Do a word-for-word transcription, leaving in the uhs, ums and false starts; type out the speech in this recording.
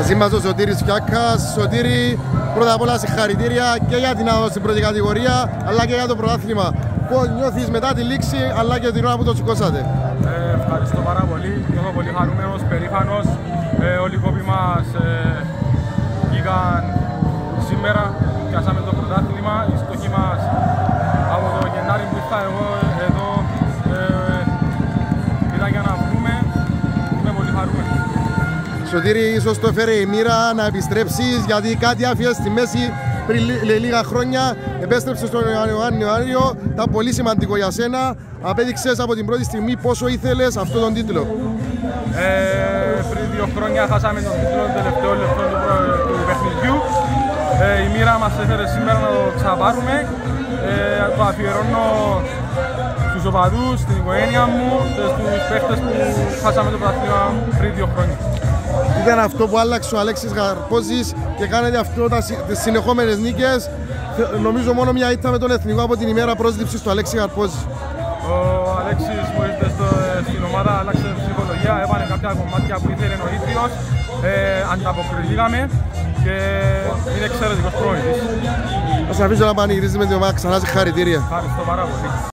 Μαζί μας ο Σωτήρης Φιάκας. Σωτήρη, πρώτα απ' όλα συγχαρητήρια και για την άδοση στην πρώτη κατηγορία αλλά και για το πρωτάθλημα. Πώς νιώθεις μετά τη λήξη αλλά και την ώρα που το σηκώσατε? Ε, ευχαριστώ πάρα πολύ. Νιώθω πολύ χαρούμενος, περήφανος. Ε, όλοι οι κόποι μας ε, βγήκαν σήμερα, πιάσαμε το πρωτάθλημα. Η στόχη μας από το Γενάρη που ήρθα εγώ εδώ ε, ήταν για να βγούμε. Είμαι πολύ χαρούμενος. Σωτήρη, ίσως το έφερε η μοίρα να επιστρέψεις, γιατί κάτι άφιες στη μέση πριν λίγα χρόνια. Επέστρεψες στον Ιανουάριο, ήταν πολύ σημαντικό για σένα. Απέδειξες από την πρώτη στιγμή πόσο ήθελες αυτόν τον τίτλο. Ε, πριν δύο χρόνια χάσαμε τον τίτλο των τελευταίων λεπτών του, του παιχνιδιού. Ε, η μοίρα μας έφερε σήμερα να το ξαναπάρουμε. Ε, το αφιερώνω στους οπαδούς, στην οικογένεια μου και στους παίχτες που χάσαμε το πρωτάθλημα πριν δύο χρόνια. Ήταν αυτό που άλλαξε ο Αλέξης Καρπόζης και κάνετε αυτό τις συνεχόμενες νίκες. Νομίζω μόνο μια ήττα με τον Εθνικό από την ημέρα πρόσληψης του Αλέξη Καρπόζη. Ο Αλέξης μου ήρθε στο, στην ομάδα, άλλαξε ψυχολογία, έβαλε κάποια κομμάτια που ήθελε ο ίδιος, ε, ανταποκριθήκαμε και είναι εξαιρετικός προπονητής. Σας αφήσω να πανηγυρίζετε με την ομάδα, ξανά συγχαρητήρια. Ευχαριστώ πάρα πολύ.